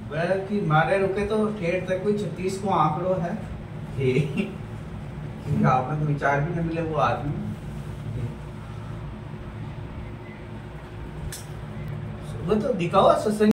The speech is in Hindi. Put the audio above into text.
वह कि मारे रुके तो ठेठ तक कोई 36 को आंकड़ो है। आपने तो विचार भी न मिले वो आदमी। वो तो दिखाओ सत्संग